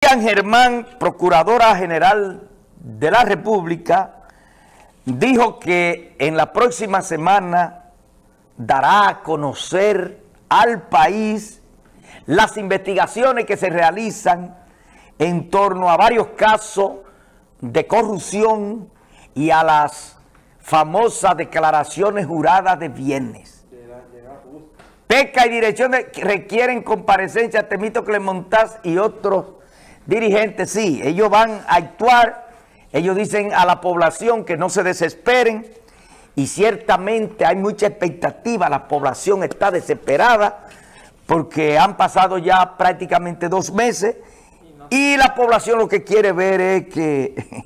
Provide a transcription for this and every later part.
Miriam Germán, Procuradora General de la República, dijo que en la próxima semana dará a conocer al país las investigaciones que se realizan en torno a varios casos de corrupción y a las famosas declaraciones juradas de bienes. PECA y Dirección requieren comparecencia de Temístocles Montaz y otros dirigentes. Sí, ellos van a actuar, ellos dicen a la población que no se desesperen y ciertamente hay mucha expectativa, la población está desesperada porque han pasado ya prácticamente 2 meses y la población lo que quiere ver es que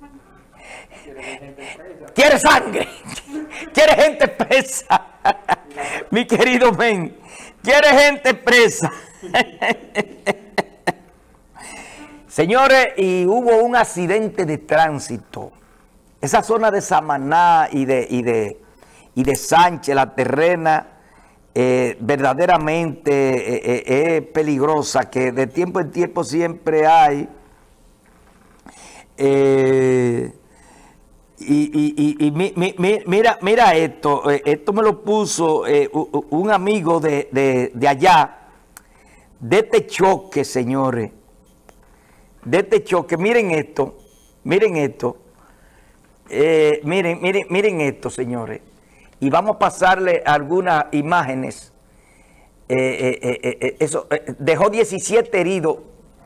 quiere sangre, quiere gente presa. Mi querido men, quiere gente presa. Señores, y hubo un accidente de tránsito. Esa zona de Samaná y de Sánchez, la terrena, verdaderamente es peligrosa, que de tiempo en tiempo siempre hay. Mira esto me lo puso un amigo de allá, de este choque, señores, de este choque. Miren esto, miren esto, señores, y vamos a pasarle algunas imágenes. Eso dejó 17 heridos.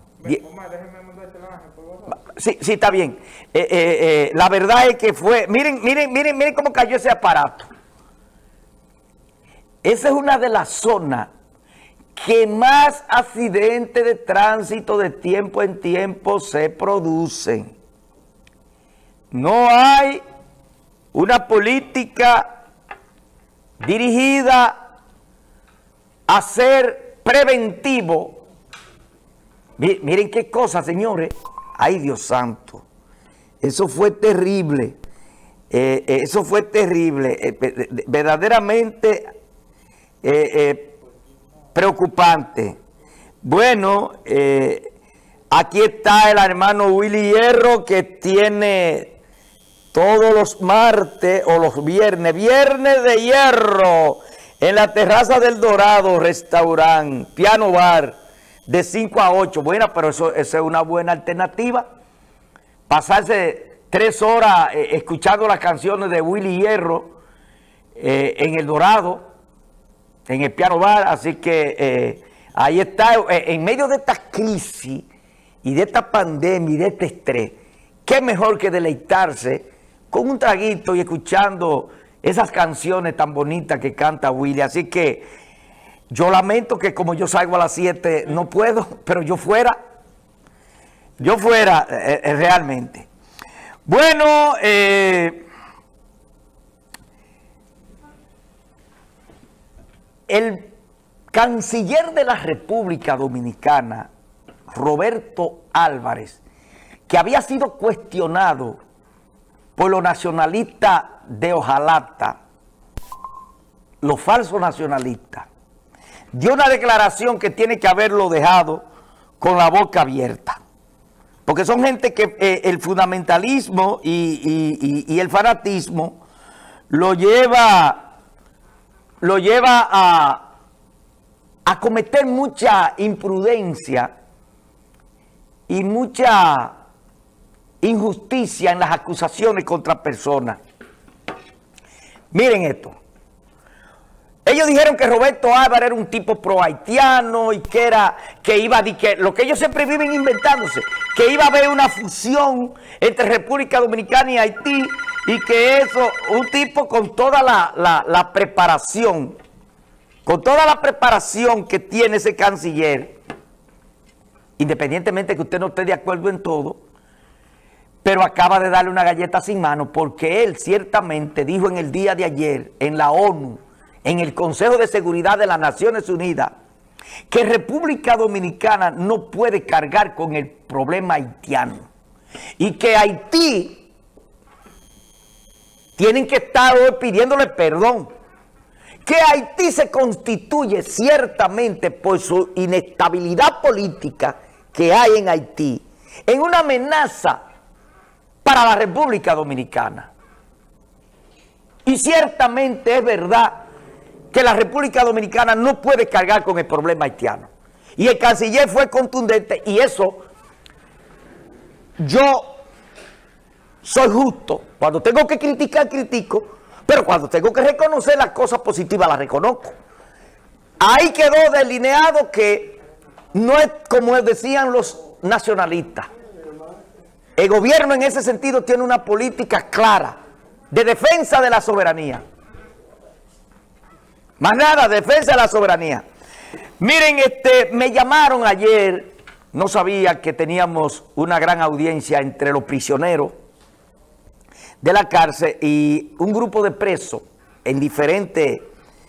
Sí, está bien. La verdad es que fue... Miren cómo cayó ese aparato. Esa es una de las zonas que más accidentes de tránsito de tiempo en tiempo se producen. No hay una política dirigida a ser preventivo. Miren qué cosa, señores. Ay, Dios santo, eso fue terrible, verdaderamente preocupante. Bueno, aquí está el hermano Willy Hierro, que tiene todos los martes o los viernes de hierro, en la terraza del Dorado, restaurante, piano bar, de 5 a 8, bueno, pero eso es una buena alternativa. Pasarse 3 horas escuchando las canciones de Willy Hierro en el Dorado, en el piano bar. Así que ahí está, en medio de esta crisis y de esta pandemia y de este estrés, qué mejor que deleitarse con un traguito y escuchando esas canciones tan bonitas que canta Willy. Así que yo lamento que como yo salgo a las 7 no puedo, pero yo fuera realmente. Bueno, el canciller de la República Dominicana, Roberto Álvarez, que había sido cuestionado por los nacionalistas de Hojalata, los falsos nacionalistas, dio una declaración que tiene que haberlo dejado con la boca abierta. Porque son gente que el fundamentalismo y el fanatismo lo lleva a cometer mucha imprudencia y mucha injusticia en las acusaciones contra personas. Miren esto. Ellos dijeron que Roberto Álvarez era un tipo pro-haitiano y que lo que ellos siempre viven inventándose, que iba a haber una fusión entre República Dominicana y Haití, y que eso, un tipo con toda la preparación, que tiene ese canciller, independientemente que usted no esté de acuerdo en todo, pero acaba de darle una galleta sin mano, porque él ciertamente dijo en el día de ayer en la ONU, en el Consejo de Seguridad de las Naciones Unidas, que República Dominicana no puede cargar con el problema haitiano y que Haití tienen que estar hoy pidiéndole perdón, que Haití se constituye ciertamente por su inestabilidad política que hay en Haití en una amenaza para la República Dominicana. Y ciertamente es verdad que la República Dominicana no puede cargar con el problema haitiano. Y el canciller fue contundente, y eso yo soy justo. Cuando tengo que criticar, critico, pero cuando tengo que reconocer las cosas positivas, las reconozco. Ahí quedó delineado que no es como decían los nacionalistas. El gobierno en ese sentido tiene una política clara de defensa de la soberanía. Más nada, defensa de la soberanía. Miren, me llamaron ayer, no sabía que teníamos una gran audiencia entre los prisioneros de la cárcel y un grupo de presos en diferentes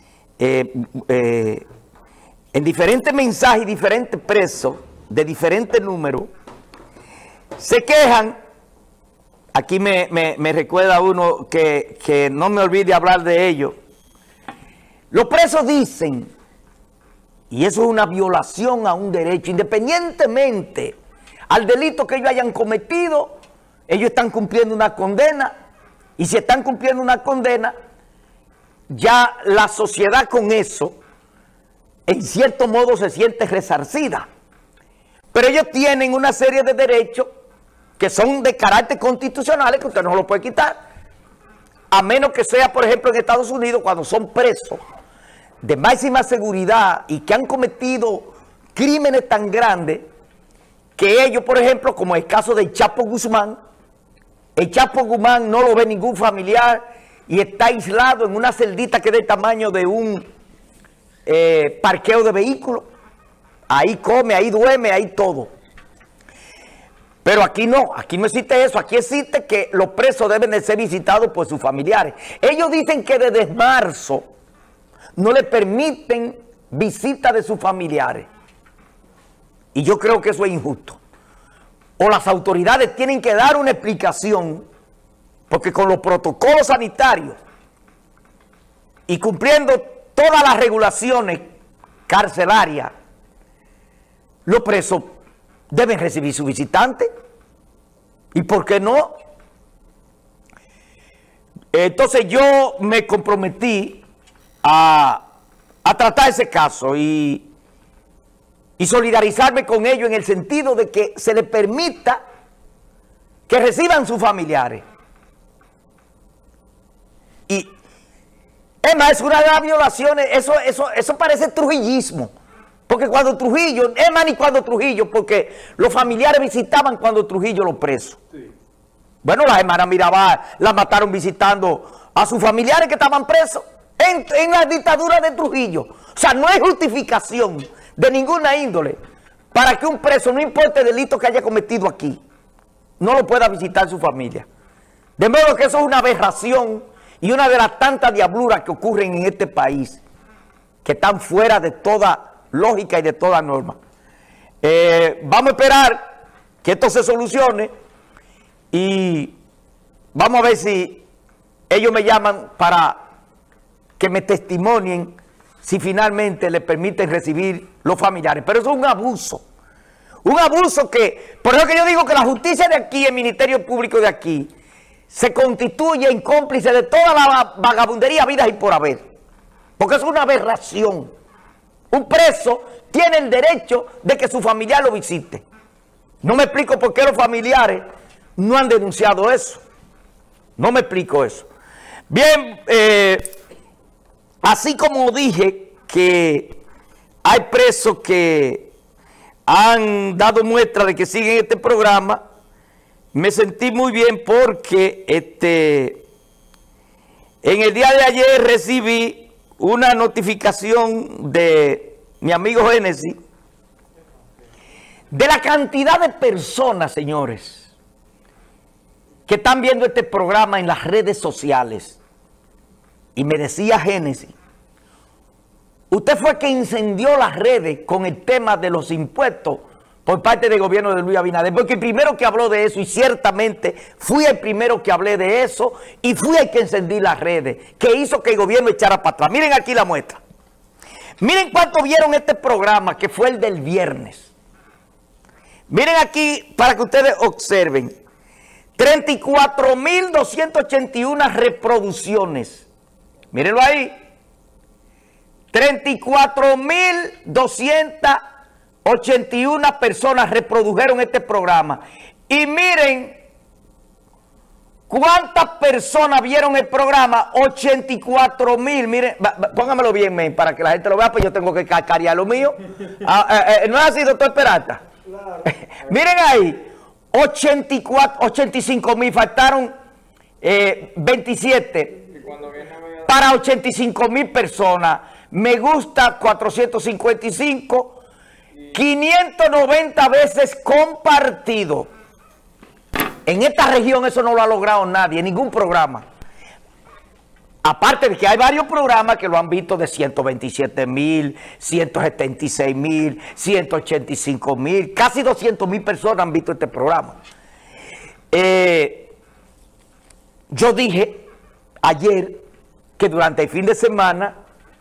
mensajes y diferentes presos de diferentes números se quejan. Aquí me recuerda uno que no me olvide hablar de ello. Los presos dicen, y eso es una violación a un derecho, independientemente al delito que ellos hayan cometido, ellos están cumpliendo una condena, y si están cumpliendo una condena, ya la sociedad con eso, en cierto modo se siente resarcida. Pero ellos tienen una serie de derechos que son de carácter constitucional, que usted no lo puede quitar, a menos que sea, por ejemplo, en Estados Unidos, cuando son presos de máxima seguridad y que han cometido crímenes tan grandes que ellos, por ejemplo, como el caso de Chapo Guzmán, el Chapo Guzmán no lo ve ningún familiar y está aislado en una celdita que es del tamaño de un parqueo de vehículos. Ahí come, ahí duerme, ahí todo. Pero aquí no existe eso. Aquí existe que los presos deben de ser visitados por sus familiares. Ellos dicen que desde marzo no le permiten visita de sus familiares. Y yo creo que eso es injusto. O las autoridades tienen que dar una explicación, porque con los protocolos sanitarios y cumpliendo todas las regulaciones carcelarias, los presos deben recibir su visitante. ¿Y por qué no? Entonces yo me comprometí a tratar ese caso y solidarizarme con ellos en el sentido de que se les permita que reciban sus familiares. Y es más, es una de las violaciones, eso parece trujillismo. Porque cuando Trujillo, es más ni cuando Trujillo, porque los familiares visitaban cuando Trujillo los presos. Sí. Bueno, las hermanas Mirabal las mataron visitando a sus familiares que estaban presos en la dictadura de Trujillo. O sea, no hay justificación de ninguna índole para que un preso, no importa el delito que haya cometido aquí, no lo pueda visitar su familia. De modo que eso es una aberración y una de las tantas diabluras que ocurren en este país, que están fuera de toda lógica y de toda norma. Vamos a esperar que esto se solucione y vamos a ver si ellos me llaman para que me testimonien si finalmente les permiten recibir los familiares. Pero eso es un abuso que, por eso que yo digo que la justicia de aquí, el Ministerio Público de aquí, se constituye en cómplice de toda la vagabundería vida y por haber, porque es una aberración. Un preso tiene el derecho de que su familiar lo visite. No me explico por qué los familiares no han denunciado eso. No me explico eso. Bien, así como dije que hay presos que han dado muestra de que siguen este programa, me sentí muy bien porque en el día de ayer recibí una notificación de mi amigo Génesis de la cantidad de personas, señores, que están viendo este programa en las redes sociales. Y me decía Génesis, usted fue que incendió las redes con el tema de los impuestos por parte del gobierno de Luis Abinader, porque el primero que habló de eso, y ciertamente fui el primero que hablé de eso, y fui el que encendí las redes, que hizo que el gobierno echara para atrás. Miren aquí la muestra. Miren cuánto vieron este programa, que fue el del viernes. Miren aquí para que ustedes observen. 34.281 reproducciones. Mírenlo ahí. 34.281 personas reprodujeron este programa. Y miren cuántas personas vieron el programa. 84.000. Miren, póngamelo bien, men, para que la gente lo vea, pues yo tengo que cacarear lo mío. ¿No es así, doctor Peralta? Claro. Miren ahí. 85.000, faltaron 27 para 85.000 personas. Me gusta 455, 590 veces compartido. En esta región eso no lo ha logrado nadie, ningún programa. Aparte de que hay varios programas que lo han visto de 127.000, 176.000, 185.000, casi 200.000 personas han visto este programa. Yo dije ayer que durante el fin de semana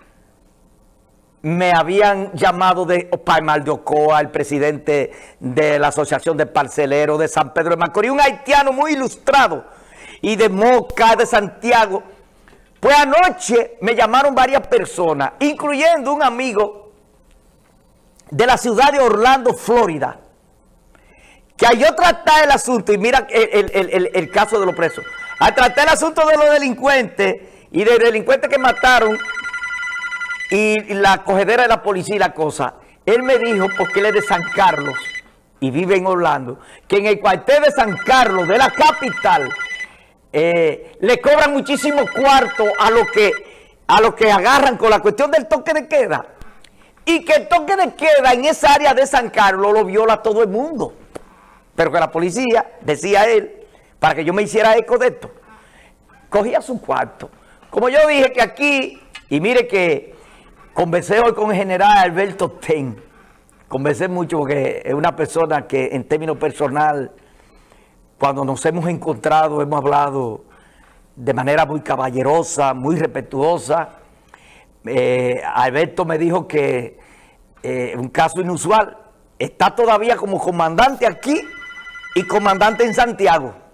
me habían llamado de Palmar de Ocoa, el presidente de la Asociación de Parceleros de San Pedro de Macorís, un haitiano muy ilustrado, y de Moca, de Santiago. Pues anoche me llamaron varias personas, incluyendo un amigo de la ciudad de Orlando, Florida, que al yo tratar el asunto, y mira el caso de los presos, al tratar el asunto de los delincuentes y de delincuentes que mataron y la cogedera de la policía y la cosa, él me dijo, porque él es de San Carlos y vive en Orlando, que en el cuartel de San Carlos, de la capital, le cobran muchísimo cuarto a lo que agarran con la cuestión del toque de queda, y que el toque de queda en esa área de San Carlos lo viola todo el mundo, pero que la policía, decía él, para que yo me hiciera eco de esto, cogía su cuarto. Como yo dije que aquí, y mire que conversé hoy con el general Alberto Ten, conversé mucho porque es una persona que en términos personal, cuando nos hemos encontrado, hemos hablado de manera muy caballerosa, muy respetuosa. Alberto me dijo que un caso inusual, está todavía como comandante aquí y comandante en Santiago.